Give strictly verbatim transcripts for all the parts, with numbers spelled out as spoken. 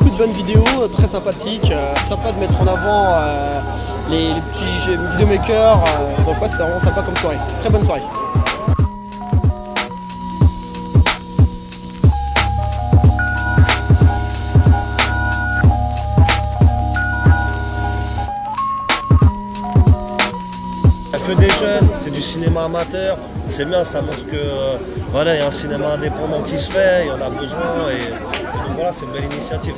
beaucoup de bonnes vidéos, très sympathiques. Euh, sympa de mettre en avant euh, les, les petits vidéomakers. Euh, donc ouais, c'est vraiment sympa comme soirée. Très bonne soirée. Que des jeunes, c'est du cinéma amateur, c'est bien, ça montre que euh, voilà, il y a un cinéma indépendant qui se fait, il y en a besoin et, et donc voilà, c'est une belle initiative.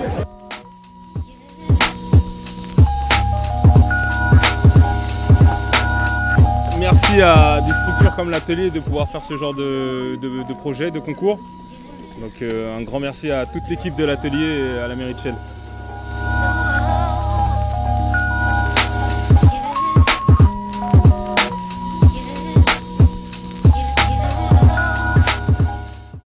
Merci à des structures comme l'atelier de pouvoir faire ce genre de, de, de projet, de concours. Donc euh, un grand merci à toute l'équipe de l'atelier et à la mairie de Chelles.